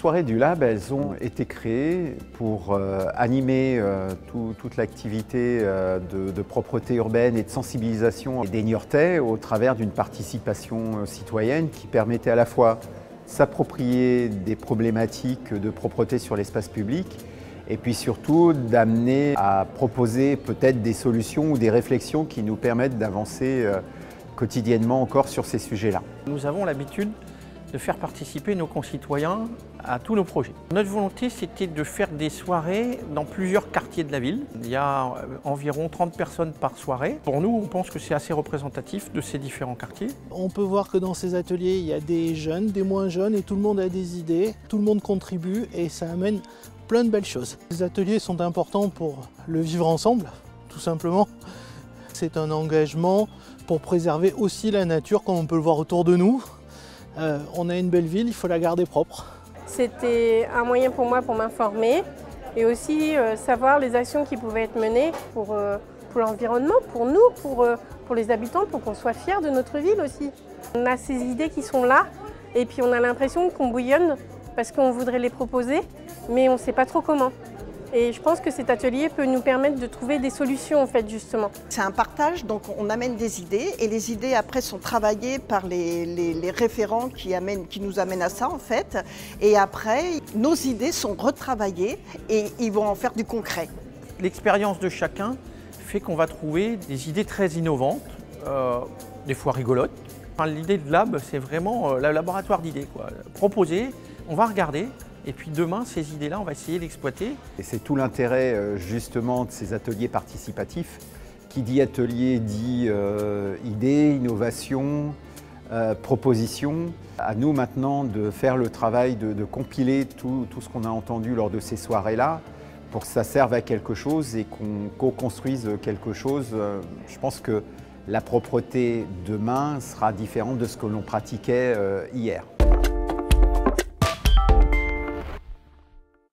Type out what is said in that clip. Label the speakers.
Speaker 1: soirées du Lab, elles ont été créées pour animer toute l'activité de propreté urbaine et de sensibilisation des Niortais au travers d'une participation citoyenne qui permettait à la fois s'approprier des problématiques de propreté sur l'espace public et puis surtout d'amener à proposer peut-être des solutions ou des réflexions qui nous permettent d'avancer quotidiennement encore sur ces sujets-là.
Speaker 2: Nous avons l'habitude de faire participer nos concitoyens à tous nos projets. Notre volonté, c'était de faire des soirées dans plusieurs quartiers de la ville. Il y a environ 30 personnes par soirée. Pour nous, on pense que c'est assez représentatif de ces différents quartiers.
Speaker 3: On peut voir que dans ces ateliers, il y a des jeunes, des moins jeunes, et tout le monde a des idées, tout le monde contribue et ça amène plein de belles choses. Les ateliers sont importants pour le vivre ensemble, tout simplement. C'est un engagement pour préserver aussi la nature, comme on peut le voir autour de nous. On a une belle ville, il faut la garder propre.
Speaker 4: C'était un moyen pour moi pour m'informer et aussi savoir les actions qui pouvaient être menées pour l'environnement, pour nous, pour les habitants, pour qu'on soit fiers de notre ville aussi. On a ces idées qui sont là et puis on a l'impression qu'on bouillonne parce qu'on voudrait les proposer, mais on ne sait pas trop comment. Et je pense que cet atelier peut nous permettre de trouver des solutions en fait justement.
Speaker 5: C'est un partage, donc on amène des idées et les idées après sont travaillées par les référents qui nous amènent à ça en fait. Et après, nos idées sont retravaillées et ils vont en faire du concret.
Speaker 2: L'expérience de chacun fait qu'on va trouver des idées très innovantes, des fois rigolotes. Enfin, l'idée de Lab, c'est vraiment le laboratoire d'idées. Proposer, on va regarder. Et puis demain, ces idées-là, on va essayer d'exploiter.
Speaker 1: Et c'est tout l'intérêt justement de ces ateliers participatifs. Qui dit atelier dit idées, innovation, propositions. À nous maintenant de faire le travail de compiler tout ce qu'on a entendu lors de ces soirées-là pour que ça serve à quelque chose et qu'on co-construise quelque chose. Je pense que la propreté demain sera différente de ce que l'on pratiquait hier.